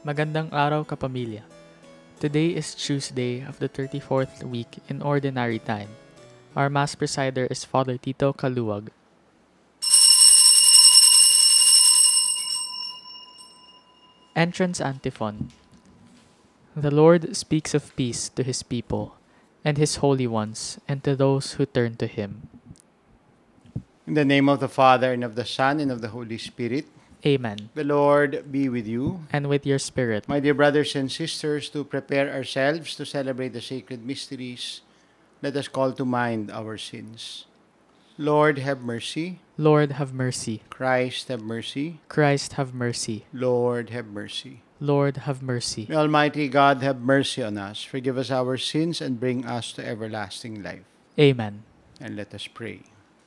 Magandang araw, Kapamilya. Today is Tuesday of the 34th week in Ordinary Time. Our Mass presider is Father Tito Caluag. Entrance Antiphon. The Lord speaks of peace to His people, and His holy ones, and to those who turn to Him. In the name of the Father, and of the Son, and of the Holy Spirit. Amen. The Lord be with you. And with your spirit. My dear brothers and sisters, to prepare ourselves to celebrate the sacred mysteries, let us call to mind our sins. Lord, have mercy. Lord, have mercy. Christ, have mercy. Christ, have mercy. Lord, have mercy. Lord, have mercy. May Almighty God have mercy on us, forgive us our sins, and bring us to everlasting life. Amen. And let us pray.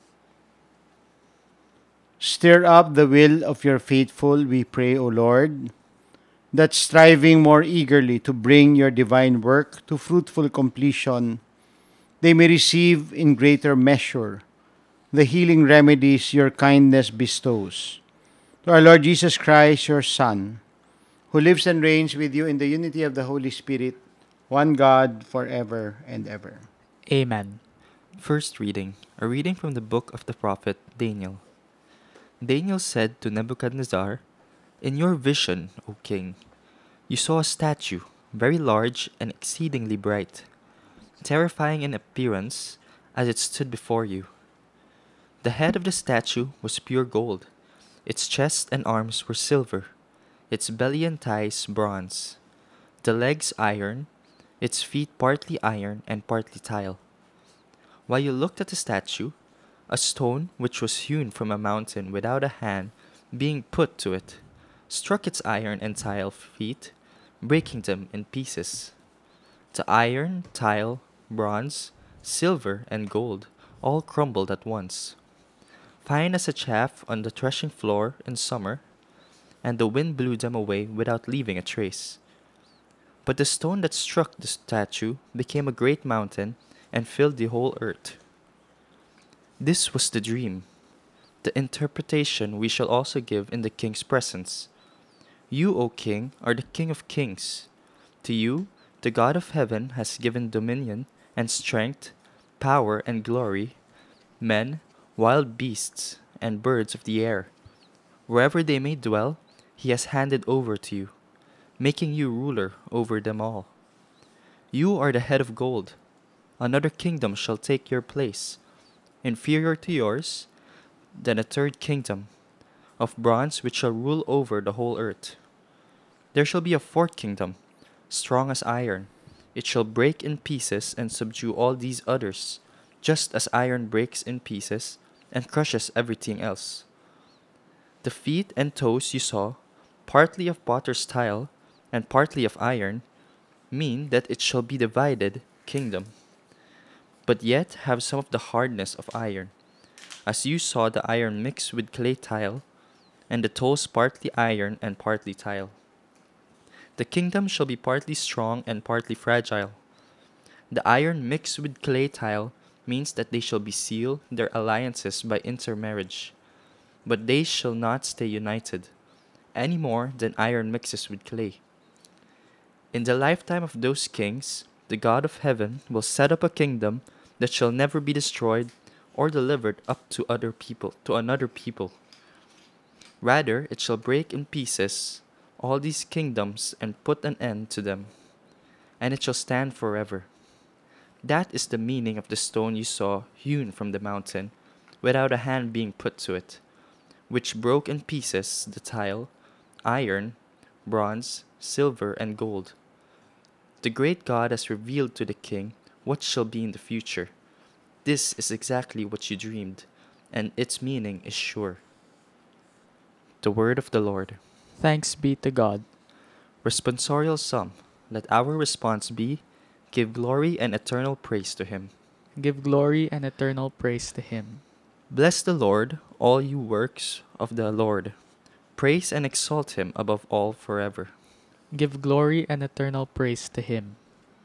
Stir up the will of your faithful, we pray, O Lord, that striving more eagerly to bring your divine work to fruitful completion, they may receive in greater measure the healing remedies your kindness bestows. To our Lord Jesus Christ, your Son, who lives and reigns with you in the unity of the Holy Spirit, one God, forever and ever. Amen. First reading, a reading from the book of the prophet Daniel. Daniel said to Nebuchadnezzar, "In your vision, O king, you saw a statue, very large and exceedingly bright, terrifying in appearance as it stood before you. The head of the statue was pure gold, its chest and arms were silver, its belly and thighs bronze, the legs iron, its feet partly iron and partly tile. While you looked at the statue, a stone which was hewn from a mountain without a hand being put to it, struck its iron and tile feet, breaking them in pieces. The iron, tile, bronze, silver, and gold all crumbled at once, fine as a chaff on the threshing floor in summer, and the wind blew them away without leaving a trace. But the stone that struck the statue became a great mountain and filled the whole earth. This was the dream. The interpretation we shall also give in the king's presence. You, O king, are the King of kings. To you, the God of heaven has given dominion and strength, power and glory, men, wild beasts, and birds of the air. Wherever they may dwell, he has handed over to you, making you ruler over them all. You are the head of gold. Another kingdom shall take your place, inferior to yours, then a third kingdom, of bronze which shall rule over the whole earth. There shall be a fourth kingdom, strong as iron. It shall break in pieces and subdue all these others, just as iron breaks in pieces and crushes everything else. The feet and toes you saw, partly of potter's tile and partly of iron, mean that it shall be divided kingdom, but yet have some of the hardness of iron, as you saw the iron mixed with clay tile, and the toes partly iron and partly tile. The kingdom shall be partly strong and partly fragile. The iron mixed with clay tile means that they shall be sealed their alliances by intermarriage, but they shall not stay united, any more than iron mixes with clay. In the lifetime of those kings, the God of heaven will set up a kingdom that shall never be destroyed or delivered up to another people. Rather, it shall break in pieces all these kingdoms and put an end to them, and it shall stand forever. That is the meaning of the stone you saw hewn from the mountain, without a hand being put to it, which broke in pieces the tile, iron, bronze, silver, and gold. The great God has revealed to the king what shall be in the future. This is exactly what you dreamed, and its meaning is sure." The word of the Lord. Thanks be to God. Responsorial Psalm. Let our response be, give glory and eternal praise to Him. Give glory and eternal praise to Him. Bless the Lord, all you works of the Lord. Praise and exalt Him above all forever. Give glory and eternal praise to Him.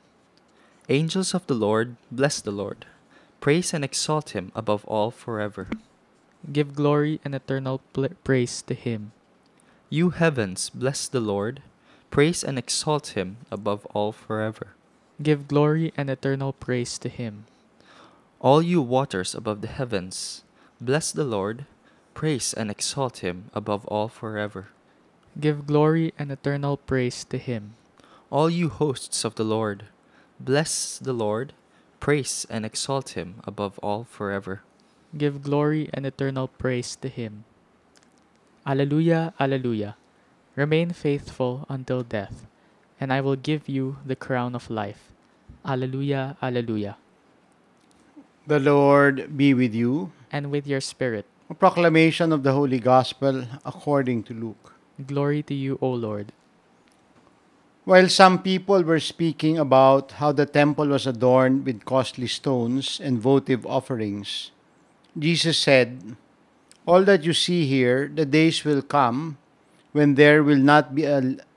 Angels of the Lord, bless the Lord. Praise and exalt Him above all forever. Give glory and eternal praise to Him. You heavens, bless the Lord. Praise and exalt him above all forever. Give glory and eternal praise to him. All you waters above the heavens, bless the Lord. Praise and exalt him above all forever. Give glory and eternal praise to him. All you hosts of the Lord, bless the Lord. Praise and exalt him above all forever. Give glory and eternal praise to him. Alleluia, alleluia. Remain faithful until death, and I will give you the crown of life. Alleluia, alleluia. The Lord be with you. And with your spirit. A proclamation of the Holy Gospel according to Luke. Glory to you, O Lord. While some people were speaking about how the temple was adorned with costly stones and votive offerings, Jesus said, "All that you see here, the days will come when there will not be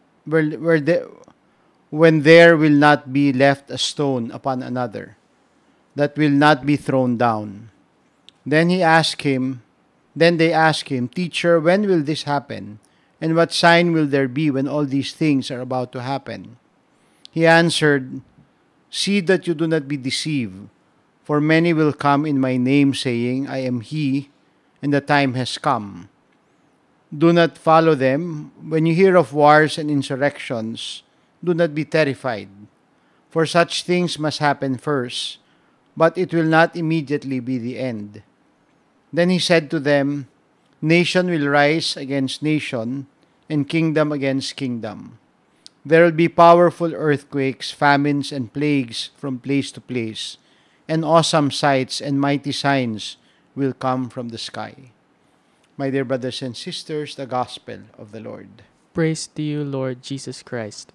when there will not be left a stone upon another that will not be thrown down." Then they asked him, "Teacher, when will this happen? And what sign will there be when all these things are about to happen?" He answered, "See that you do not be deceived, for many will come in my name, saying, 'I am he,' and the time has come. Do not follow them. When you hear of wars and insurrections, do not be terrified, for such things must happen first, but it will not immediately be the end." Then he said to them, "Nation will rise against nation, and kingdom against kingdom. There will be powerful earthquakes, famines, and plagues from place to place, and awesome sights and mighty signs will come from the sky." My dear brothers and sisters, the Gospel of the Lord. Praise to you, Lord Jesus Christ.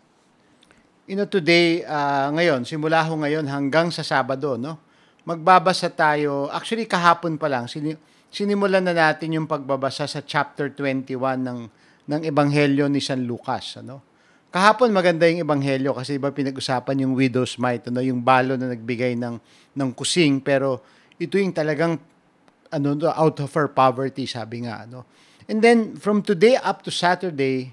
Today, ngayon, simula ho ngayon hanggang sa Sabado, no? Magbabasa tayo, actually kahapon pa lang, sinimulan na natin yung pagbabasa sa chapter 21 ng Ebanghelyo ni San Lucas, ano? Kahapon maganda yung Ebanghelyo kasi iba pinag-usapan yung widow's mite, ano, yung balo na nagbigay ng kusing, pero ito yung talagang out of her poverty, sabi nga, ano. And then from today up to Saturday,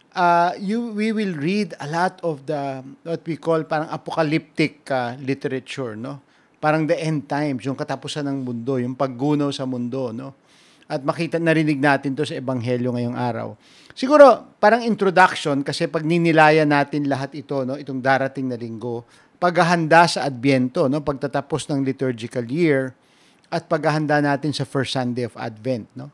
we will read a lot of the what we call parang apocalyptic literature, no? Parang the end times, yung katapusan ng mundo, yung paggunaw sa mundo, no? At narinig natin to sa Ebanghelyo ngayong araw. Siguro, parang introduction, kasi pag ninilayan natin lahat ito, no, itong darating na linggo, paghahanda sa Adbyento, no, pagtatapos ng liturgical year, at paghahanda natin sa first Sunday of Advent, no.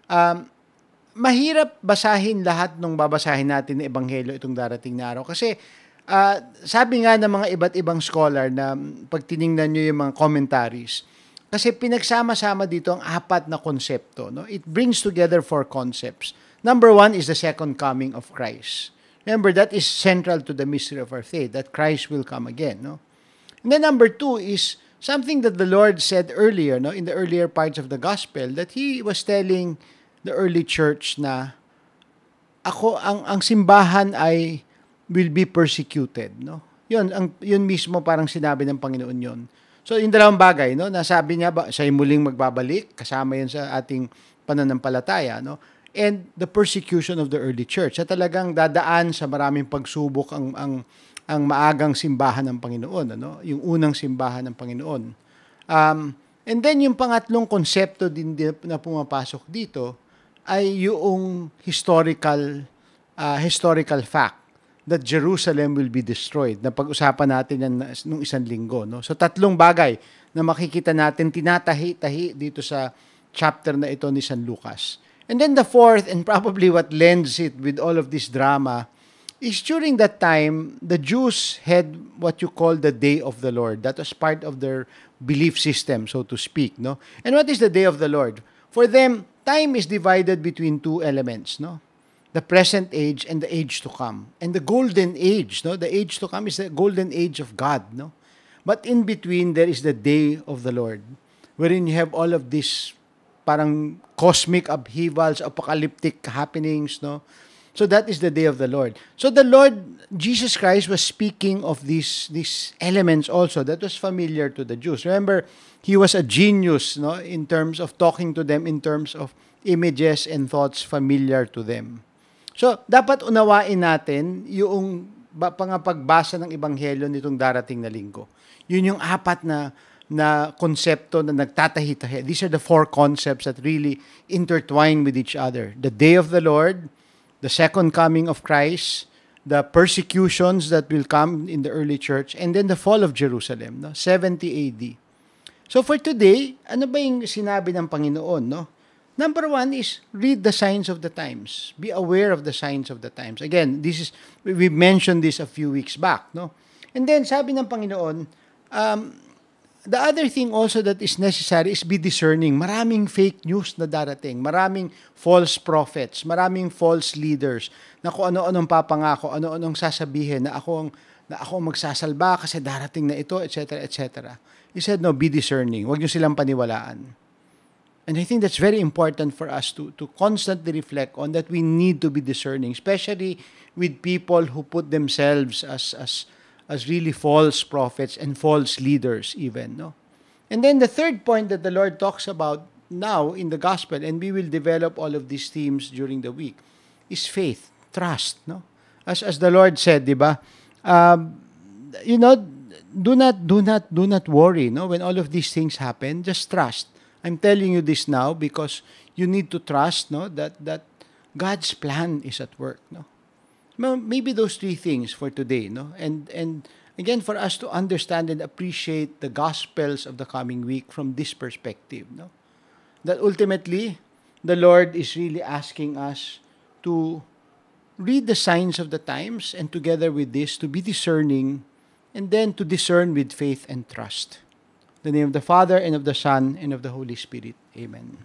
Mahirap basahin lahat nung babasahin natin na Ebanghelyo itong darating na araw, kasi sabi nga ng mga iba't ibang scholar na pag tiningnan nyo yung mga commentaries, kasi pinagsama-sama dito ang apat na konsepto, no? It brings together four concepts. Number one is the second coming of Christ. Remember, that is central to the mystery of our faith, that Christ will come again, no? And then number two is something that the Lord said earlier, no, in the earlier parts of the gospel, that He was telling the early church na ang simbahan ay will be persecuted, no? Yun mismo parang sinabi ng Panginoon yun. So, yung dalawang bagay, no, nasabi niya siya muling magbabalik, kasama yun sa ating pananampalataya, no? And the persecution of the early church, na talagang dadaan sa maraming pagsubok ang maagang simbahan ng Panginoon, ano? Yung unang simbahan ng Panginoon. And then yung pangatlong konsepto din na pumapasok dito ay yung historical fact that Jerusalem will be destroyed. Na pag-usapan natin yan nung isang linggo, no? So tatlong bagay na makikita natin tinatahi-tahi dito sa chapter na ito ni San Lucas. And then the fourth, and probably what lends it with all of this drama, is during that time, the Jews had what you call the Day of the Lord. That was part of their belief system, so to speak, no? And what is the Day of the Lord? For them, time is divided between two elements, no? The present age and the age to come. And the golden age, no? The age to come is the golden age of God, no? But in between, there is the Day of the Lord, wherein you have all of this parang cosmic upheavals, apocalyptic happenings, no? So that is the Day of the Lord. So the Lord Jesus Christ was speaking of these elements also that was familiar to the Jews. Remember, He was a genius, no, in terms of talking to them in terms of images and thoughts familiar to them. So, dapat unawain natin yung pangapagbasa ng Ebanghelyo nitong darating na linggo. Yun yung apat na konsepto na nagtatahi-tahi. These are the four concepts that really intertwine with each other. The day of the Lord, the second coming of Christ, the persecutions that will come in the early church, and then the fall of Jerusalem, no? 70 AD. So for today, ano ba yung sinabi ng Panginoon, no? Number one is read the signs of the times. Be aware of the signs of the times. Again, we mentioned this a few weeks back, no? And then sabi ng Panginoon, the other thing also that is necessary is be discerning. Maraming fake news na darating. Maraming false prophets. Maraming false leaders na kung ano-anong papangako, ano-anong sasabihin na ako ang magsasalba kasi darating na ito, etc., etc. He said, no, be discerning. Huwag niyo silang paniwalaan. And I think that's very important for us to constantly reflect on that we need to be discerning, especially with people who put themselves as really false prophets and false leaders even, no? And then the third point that the Lord talks about now in the gospel, and we will develop all of these themes during the week, is faith, trust, no? As the Lord said, di ba? Do not worry, no? When all of these things happen, just trust. I'm telling you this now because you need to trust, no, that God's plan is at work, no? Maybe those three things for today, no? And again, for us to understand and appreciate the gospels of the coming week from this perspective, no? That ultimately, the Lord is really asking us to read the signs of the times, and together with this, to be discerning, and then to discern with faith and trust. In the name of the Father, and of the Son, and of the Holy Spirit. Amen.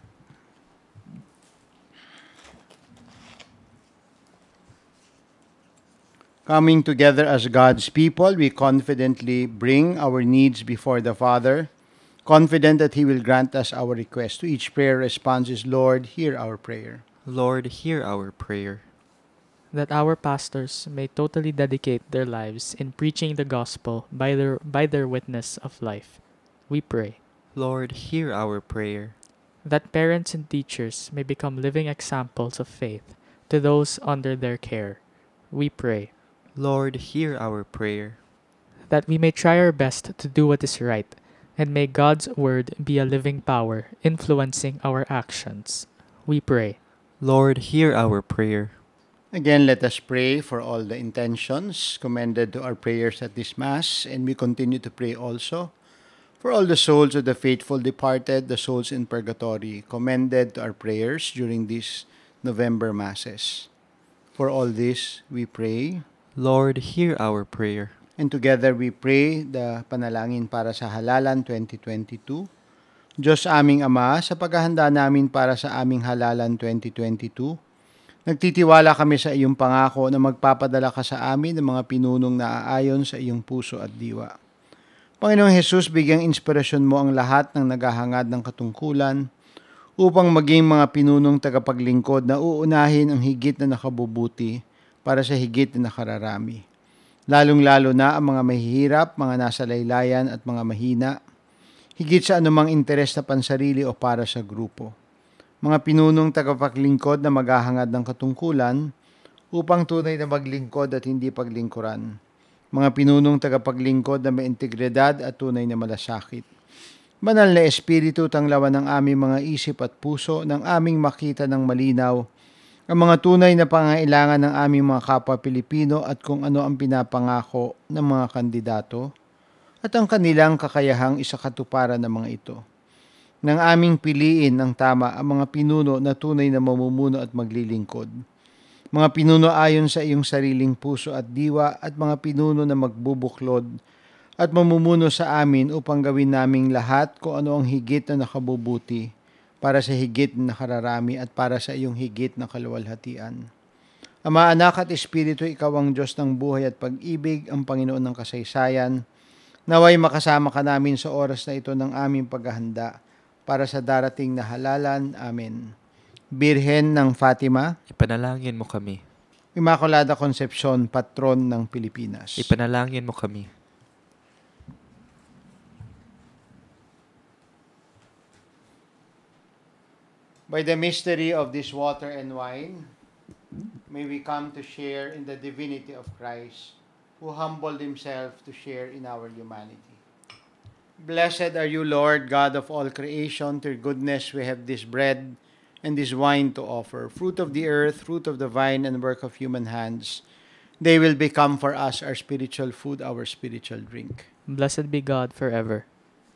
Coming together as God's people, we confidently bring our needs before the Father, confident that He will grant us our request. To each prayer response is, Lord, hear our prayer. Lord, hear our prayer. That our pastors may totally dedicate their lives in preaching the gospel by their witness of life. We pray. Lord, hear our prayer. That parents and teachers may become living examples of faith to those under their care. We pray. Lord, hear our prayer. That we may try our best to do what is right, and may God's word be a living power influencing our actions. We pray. Lord, hear our prayer. Again, let us pray for all the intentions commended to our prayers at this Mass, and we continue to pray also for all the souls of the faithful departed, the souls in purgatory, commended to our prayers during these November Masses. For all this, we pray. Lord, hear our prayer. And together we pray the panalangin para sa halalan 2022. Diyos aming Ama, sa paghahanda namin para sa aming halalan 2022, nagtitiwala kami sa iyong pangako na magpapadala ka sa amin ng mga pinunong naaayon sa iyong puso at diwa. Panginoong Hesus, bigyang inspirasyon mo ang lahat ng naghahangad ng katungkulan upang maging mga pinunong tagapaglingkod na uunahin ang higit na nakabubuti para sa higit na nakararami. Lalong-lalo na ang mga mahihirap, mga nasa laylayan at mga mahina, higit sa anumang interes na pansarili o para sa grupo. Mga pinunong tagapaglingkod na maghahangad ng katungkulan upang tunay na maglingkod at hindi paglingkuran. Mga pinunong tagapaglingkod na may integridad at tunay na malasakit. Banal na Espiritu, tanglawan ng aming mga isip at puso, ng aming makita ng malinaw ang mga tunay na pangailangan ng aming mga kapwa Pilipino at kung ano ang pinapangako ng mga kandidato at ang kanilang kakayahang isakatuparan ng mga ito. Nang aming piliin ng tama ang mga pinuno na tunay na mamumuno at maglilingkod. Mga pinuno ayon sa iyong sariling puso at diwa at mga pinuno na magbubuklod at mamumuno sa amin upang gawin naming lahat kung ano ang higit na nakabubuti para sa higit na nakararami at para sa iyong higit na kaluwalhatian. Ama, Anak at Espiritu, ikaw ang Diyos ng buhay at pag-ibig, ang Panginoon ng kasaysayan. Naway makasama ka namin sa oras na ito ng aming paghahanda para sa darating na halalan. Amen. Birhen ng Fatima, Ipanalangin mo kami. Immaculada Concepcion, Patron ng Pilipinas. Ipanalangin mo kami. By the mystery of this water and wine, May we come to share in the divinity of Christ, who humbled himself to share in our humanity. Blessed are you, Lord, God of all creation. To your goodness we have this bread and this wine to offer, fruit of the earth, fruit of the vine, and work of human hands. They will become for us our spiritual food, our spiritual drink. Blessed be God forever.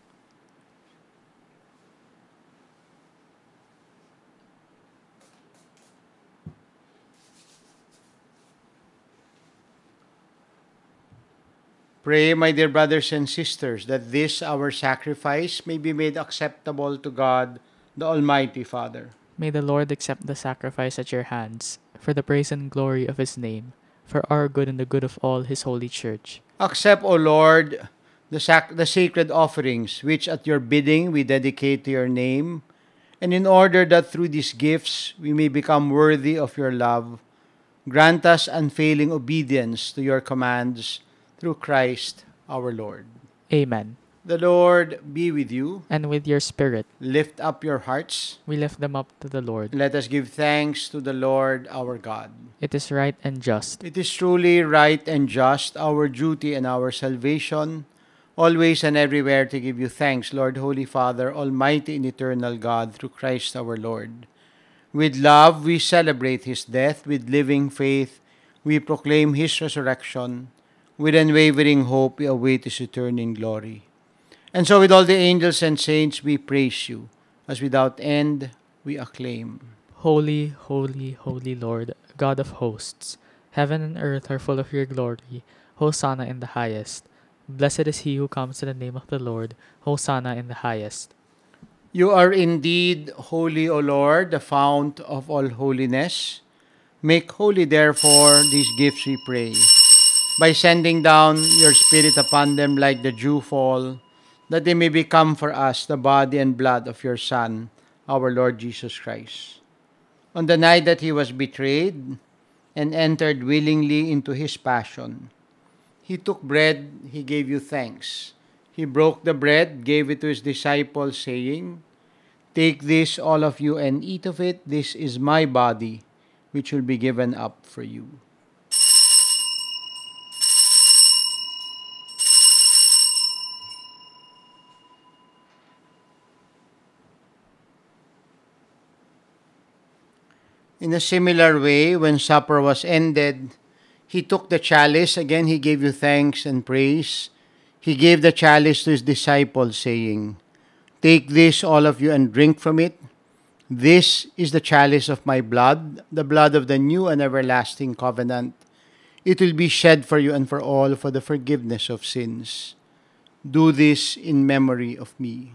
Pray, my dear brothers and sisters, that this our sacrifice may be made acceptable to God, the Almighty Father. May the Lord accept the sacrifice at your hands, for the praise and glory of his name, for our good and the good of all his holy church. Accept, O Lord, the sacred offerings, which at your bidding we dedicate to your name, and in order that through these gifts we may become worthy of your love, grant us unfailing obedience to your commands, through Christ our Lord. Amen. The Lord be with you. And with your spirit, Lift up your hearts. we lift them up to the Lord. Let us give thanks to the Lord our God. It is right and just. It is truly right and just, our duty and our salvation, always and everywhere to give you thanks, Lord, Holy Father, Almighty and eternal God, through Christ our Lord. With love we celebrate his death. With living faith we proclaim his resurrection. With unwavering hope we await his return in glory. And so with all the angels and saints we praise you, as without end we acclaim. Holy, holy, holy Lord, God of hosts, heaven and earth are full of your glory. Hosanna in the highest. Blessed is he who comes in the name of the Lord. Hosanna in the highest. You are indeed holy, O Lord, the fount of all holiness. Make holy, therefore, these gifts, we pray, by sending down your Spirit upon them like the dewfall, that they may become for us the body and blood of your Son, our Lord Jesus Christ. On the night that he was betrayed and entered willingly into his passion, he took bread, he gave you thanks. He broke the bread, gave it to his disciples, saying, "Take this, all of you, and eat of it. This is my body, which will be given up for you." In a similar way, when supper was ended, he took the chalice. Again, he gave you thanks and praise. He gave the chalice to his disciples, saying, "Take this, all of you, and drink from it. This is the chalice of my blood, the blood of the new and everlasting covenant. It will be shed for you and for all for the forgiveness of sins. Do this in memory of me."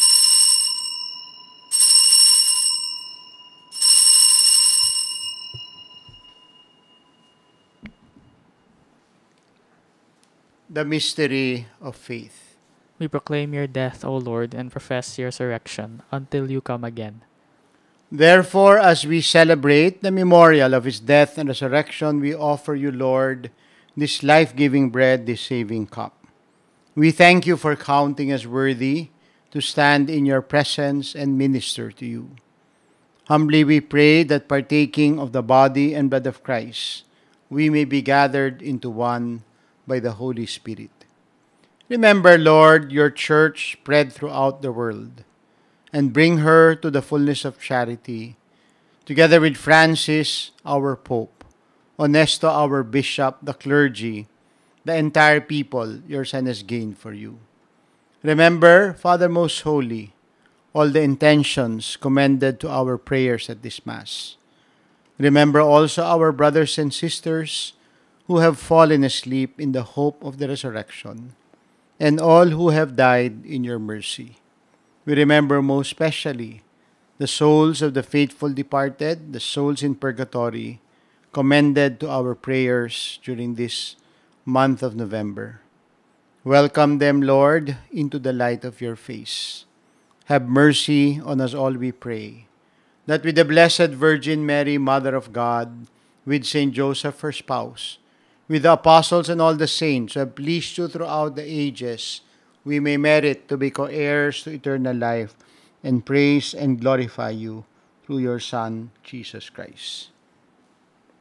The mystery of faith. We proclaim your death, O Lord, and profess your resurrection until you come again. Therefore, as we celebrate the memorial of his death and resurrection, we offer you, Lord, this life-giving bread, this saving cup. We thank you for counting us worthy to stand in your presence and minister to you. Humbly we pray that partaking of the body and blood of Christ, we may be gathered into one by the Holy Spirit. Remember, Lord, your church spread throughout the world, and bring her to the fullness of charity, together with Francis, our Pope, Honesto, our Bishop, the clergy, the entire people your Son has gained for you. Remember, Father Most Holy, all the intentions commended to our prayers at this Mass. Remember also our brothers and sisters who have fallen asleep in the hope of the resurrection, and all who have died in your mercy. We remember most especially the souls of the faithful departed, the souls in purgatory, commended to our prayers during this month of November. Welcome them, Lord, into the light of your face. Have mercy on us all, we pray, that with the Blessed Virgin Mary, Mother of God, with Saint Joseph, her spouse, with the apostles and all the saints who have pleased you throughout the ages, we may merit to be co-heirs to eternal life and praise and glorify you through your Son, Jesus Christ.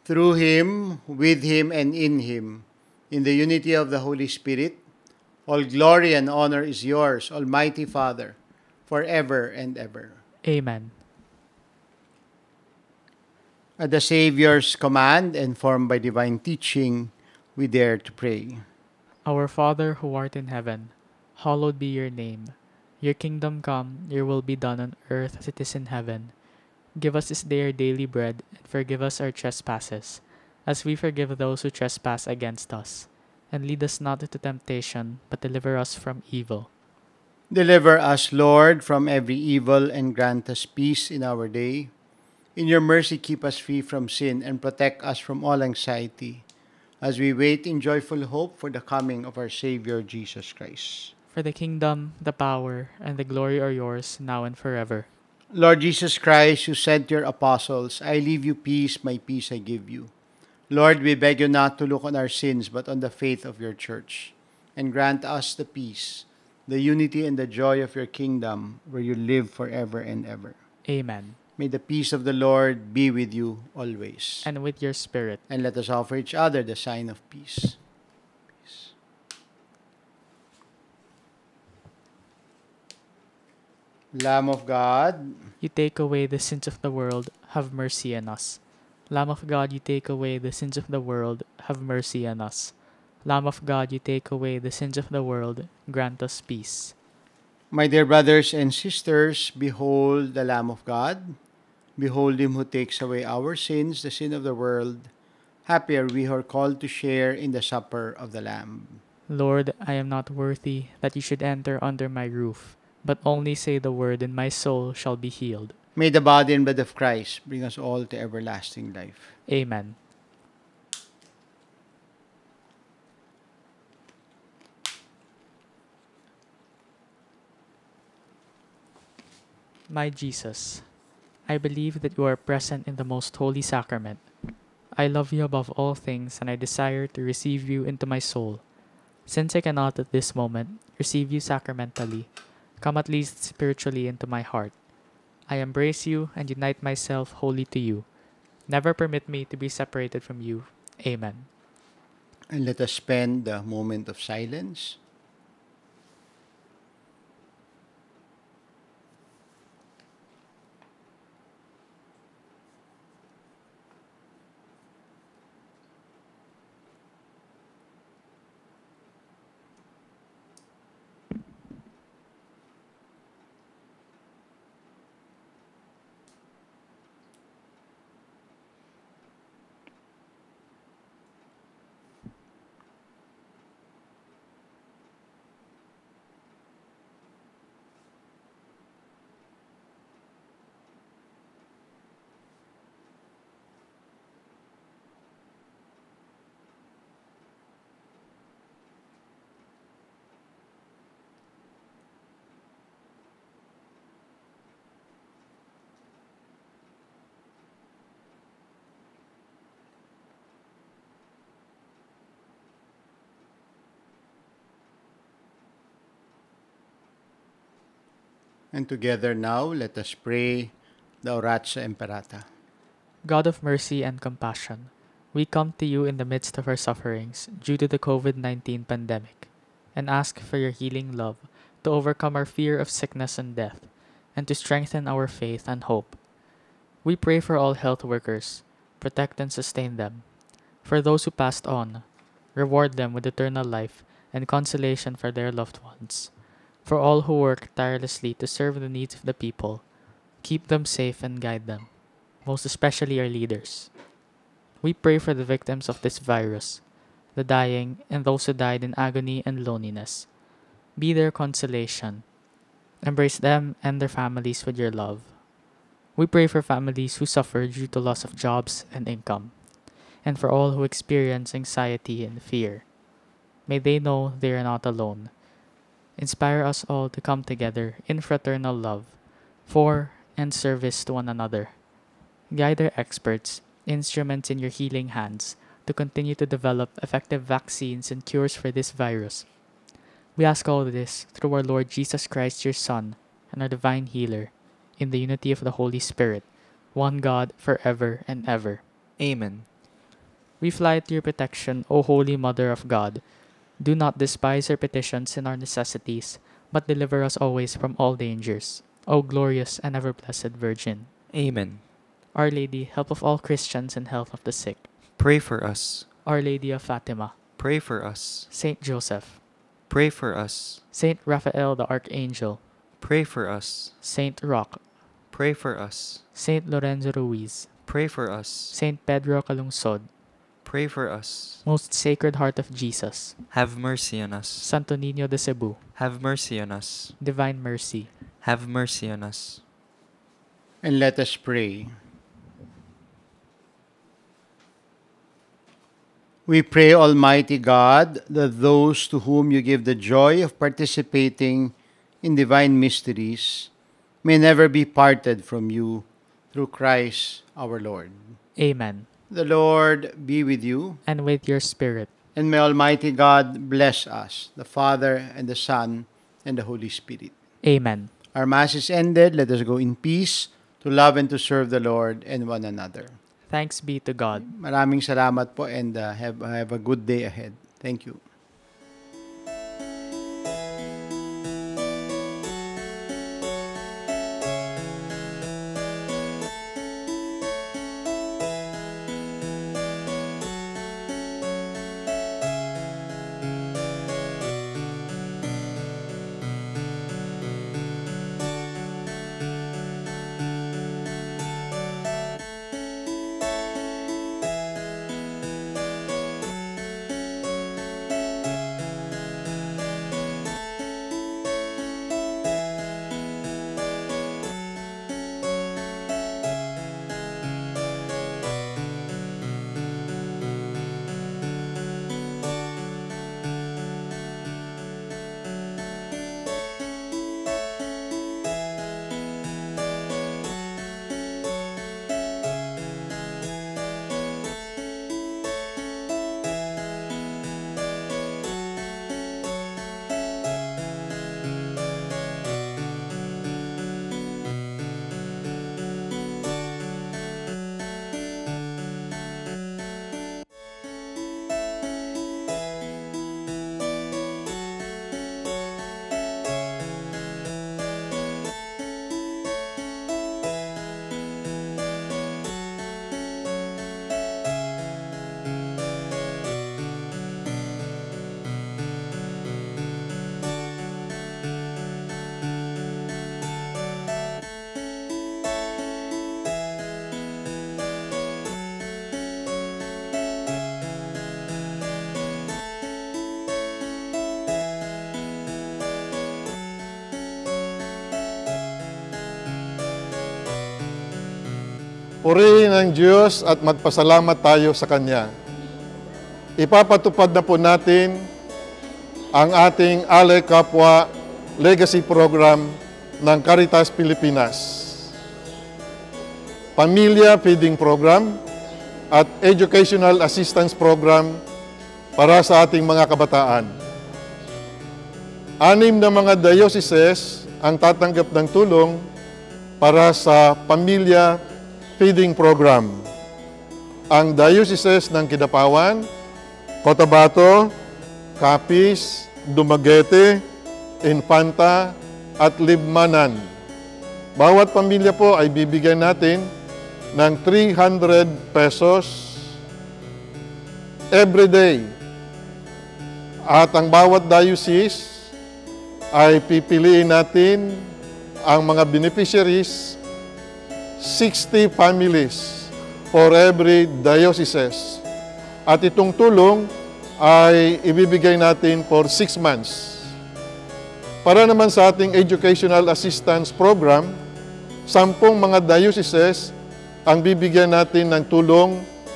through him, with him, and in him, in the unity of the Holy Spirit, all glory and honor is yours, Almighty Father, forever and ever. Amen. At the Savior's command and formed by divine teaching, we dare to pray. Our Father who art in heaven, hallowed be your name. Your kingdom come, your will be done on earth as it is in heaven. Give us this day our daily bread, and forgive us our trespasses, as we forgive those who trespass against us. And lead us not into temptation, but deliver us from evil. Deliver us, Lord, from every evil and grant us peace in our day. In your mercy, keep us free from sin and protect us from all anxiety, as we wait in joyful hope for the coming of our Savior Jesus Christ. For the kingdom, the power, and the glory are yours, now and forever. Lord Jesus Christ, you said to your apostles, I leave you peace, my peace I give you. Lord, we beg you not to look on our sins, but on the faith of your church, and grant us the peace, the unity, and the joy of your kingdom, where you live forever and ever. Amen. May the peace of the Lord be with you always. And with your spirit. And let us offer each other the sign of peace. Peace. Lamb of God, You take away the sins of the world, have mercy on us. Lamb of God, you take away the sins of the world, have mercy on us. Lamb of God, you take away the sins of the world, grant us peace. my dear brothers and sisters, behold the Lamb of God. Behold him who takes away our sins, the sin of the world. Happy are we who are called to share in the supper of the Lamb. Lord, I am not worthy that you should enter under my roof, but only say the word and my soul shall be healed. May the body and blood of Christ bring us all to everlasting life. Amen. My Jesus, I believe that you are present in the most holy sacrament. I love you above all things, and I desire to receive you into my soul. Since I cannot at this moment receive you sacramentally, come at least spiritually into my heart. I embrace you and unite myself wholly to you. Never permit me to be separated from you. Amen. And let us spend the moment of silence. And together now, let us pray the Oratio Imperata. God of mercy and compassion, we come to you in the midst of our sufferings due to the COVID-19 pandemic and ask for your healing love to overcome our fear of sickness and death and to strengthen our faith and hope. We pray for all health workers, protect and sustain them. For those who passed on, reward them with eternal life and consolation for their loved ones. For all who work tirelessly to serve the needs of the people, keep them safe and guide them, most especially our leaders. We pray for the victims of this virus, the dying, and those who died in agony and loneliness. Be their consolation. Embrace them and their families with your love. We pray for families who suffer due to loss of jobs and income, and for all who experience anxiety and fear. May they know they are not alone. Inspire us all to come together in fraternal love, for and service to one another. Guide our experts, instruments in your healing hands, to continue to develop effective vaccines and cures for this virus. We ask all this through our Lord Jesus Christ, your Son, and our divine healer, in the unity of the Holy Spirit, one God, forever and ever. Amen. We fly to your protection, O Holy Mother of God. Do not despise our petitions and our necessities, but deliver us always from all dangers. O glorious and ever-blessed Virgin. Amen. Our Lady, help of all Christians and health of the sick. Pray for us. Our Lady of Fatima. Pray for us. Saint Joseph. Pray for us. Saint Raphael the Archangel. Pray for us. Saint Roch. Pray for us. Saint Lorenzo Ruiz. Pray for us. Saint Pedro Calungsod. Pray for us. Most Sacred Heart of Jesus. Have mercy on us. Santo Niño de Cebu. Have mercy on us. Divine Mercy. Have mercy on us. And let us pray. We pray, Almighty God, that those to whom you give the joy of participating in divine mysteries may never be parted from you through Christ our Lord. Amen. The Lord be with you, And with your spirit. and may Almighty God bless us, the Father, and the Son, and the Holy Spirit. Amen. Our Mass is ended. Let us go in peace to love and to serve the Lord and one another. Thanks be to God. Maraming salamat po and have a good day ahead. Thank you. Purihin ang Diyos at magpasalamat tayo sa Kanya. Ipapatupad na po natin ang ating Alay Kapwa Legacy Program ng Caritas Pilipinas. Pamilya Feeding Program at Educational Assistance Program para sa ating mga kabataan. 6 na mga dioceses ang tatanggap ng tulong para sa Pamilya Feeding Program. Ang dioceses ng Kidapawan, Cotabato, Capiz, Dumaguete, Infanta, at Libmanan. Bawat pamilya po ay bibigyan natin ng 300 pesos every day. At ang bawat diocese ay pipiliin natin ang mga beneficiaries, 60 families for every diocese. At itong tulong ay ibibigay natin for 6 months. Para naman sa ating Educational Assistance Program, 10 mga dioceses ang bibigyan natin ng tulong.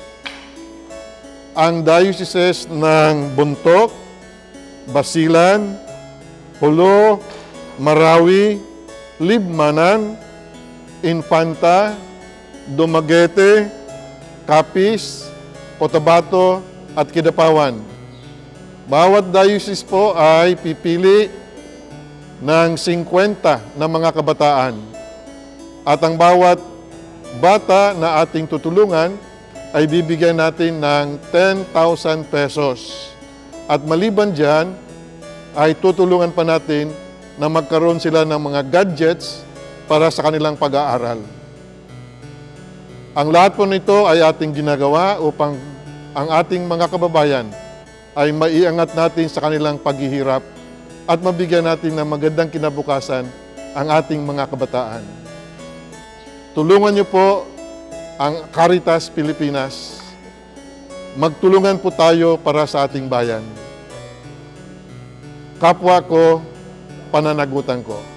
Ang dioceses ng Bontoc, Basilan, Jolo, Marawi, Libmanan, Infanta, Dumaguete, Capiz, Cotabato, at Kidapawan. Bawat diocese po ay pipili ng 50 na mga kabataan. At ang bawat bata na ating tutulungan ay bibigyan natin ng 10,000 pesos. At maliban dyan, ay tutulungan pa natin na magkaroon sila ng mga gadgets para sa kanilang pag-aaral. Ang lahat po nito ay ating ginagawa upang ang ating mga kababayan ay maiangat natin sa kanilang paghihirap at mabigyan natin ng magandang kinabukasan ang ating mga kabataan. Tulungan niyo po ang Caritas Pilipinas. Magtulungan po tayo para sa ating bayan. Kapwa ko, pananagutan ko.